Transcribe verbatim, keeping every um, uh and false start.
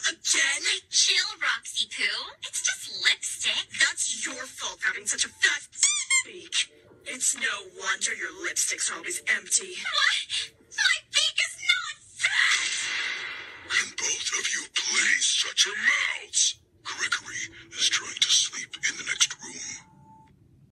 again? Chill, Roxy Poo. It's just lipstick. That's your fault for having such a fat beak. It's no wonder your lipsticks are always empty. What? My beak is not fat! Can both of you please shut your mouths? Gregory is trying to sleep in the next room.